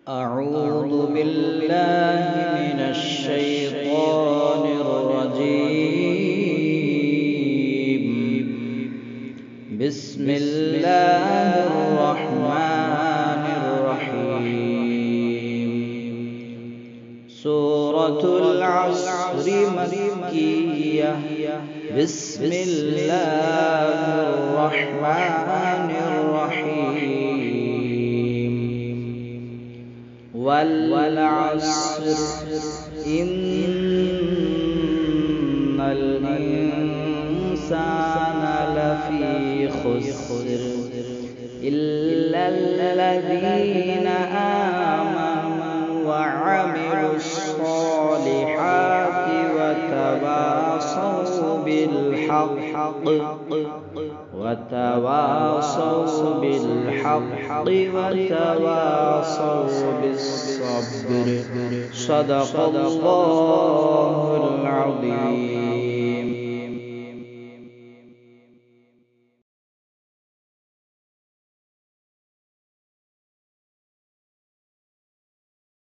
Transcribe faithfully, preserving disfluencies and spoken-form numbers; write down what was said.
أعوذ بالله من الشيطان الرجيم. بسم الله الرحمن الرحيم. سورة العصر مكية. بسم الله الرحمن الرحيم. والعصر إن الإنسان لفي خسر إلا الذين آمنوا وعملوا الصالحات وتواصوا بالحق وتواصوا بالحق وتواصوا بالصبر. صدق الله العظيم.